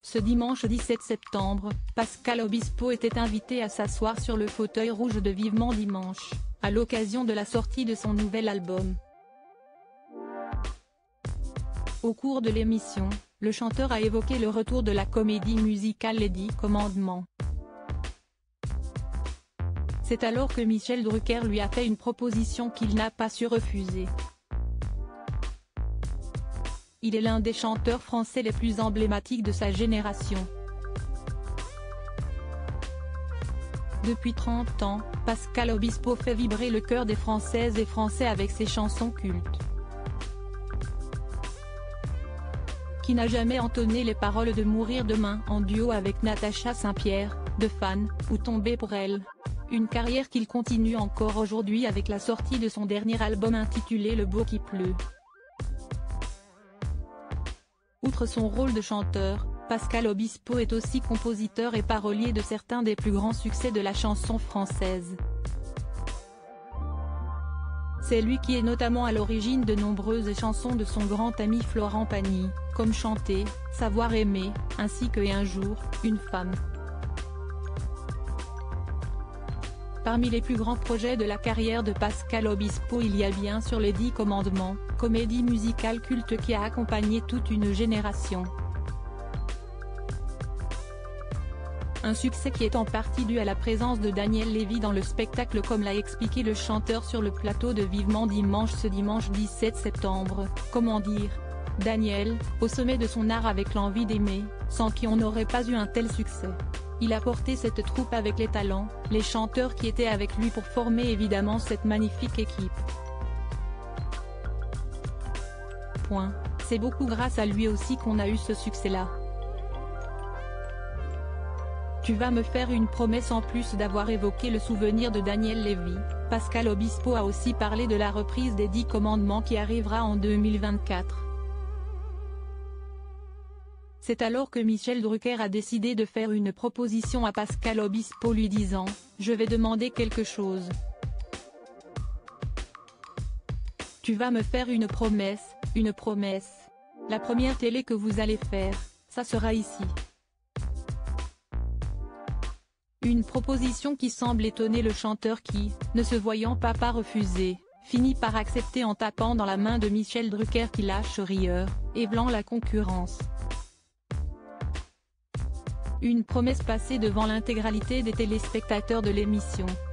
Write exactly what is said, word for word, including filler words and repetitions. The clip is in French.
Ce dimanche dix-sept septembre, Pascal Obispo était invité à s'asseoir sur le fauteuil rouge de Vivement Dimanche, à l'occasion de la sortie de son nouvel album. Au cours de l'émission, le chanteur a évoqué le retour de la comédie musicale Les Dix Commandements. C'est alors que Michel Drucker lui a fait une proposition qu'il n'a pas su refuser. Il est l'un des chanteurs français les plus emblématiques de sa génération. Depuis trente ans, Pascal Obispo fait vibrer le cœur des Françaises et Français avec ses chansons cultes. Qui n'a jamais entonné les paroles de Mourir demain en duo avec Natacha Saint-Pierre, de Fan, ou Tomber pour elle. Une carrière qu'il continue encore aujourd'hui avec la sortie de son dernier album intitulé Le beau qui pleut. Outre son rôle de chanteur, Pascal Obispo est aussi compositeur et parolier de certains des plus grands succès de la chanson française. C'est lui qui est notamment à l'origine de nombreuses chansons de son grand ami Florent Pagny, comme Chanter, Savoir aimer, ainsi que Et un jour, une femme. Parmi les plus grands projets de la carrière de Pascal Obispo, il y a bien sûr Les Dix Commandements, comédie musicale culte qui a accompagné toute une génération. Un succès qui est en partie dû à la présence de Daniel Lévy dans le spectacle, comme l'a expliqué le chanteur sur le plateau de Vivement Dimanche ce dimanche dix-sept septembre. Comment dire ? Daniel, au sommet de son art avec l'envie d'aimer, sans qui on n'aurait pas eu un tel succès. Il a porté cette troupe avec les talents, les chanteurs qui étaient avec lui pour former évidemment cette magnifique équipe. Point. C'est beaucoup grâce à lui aussi qu'on a eu ce succès-là. Tu vas me faire une promesse. En plus d'avoir évoqué le souvenir de Daniel Lévy, Pascal Obispo a aussi parlé de la reprise des Dix Commandements qui arrivera en deux mille vingt-quatre. C'est alors que Michel Drucker a décidé de faire une proposition à Pascal Obispo lui disant « Je vais demander quelque chose. Tu vas me faire une promesse, une promesse. La première télé que vous allez faire, ça sera ici. » Une proposition qui semble étonner le chanteur qui, ne se voyant pas pas refuser, finit par accepter en tapant dans la main de Michel Drucker qui lâche rieur, évelant la concurrence. Une promesse passée devant l'intégralité des téléspectateurs de l'émission.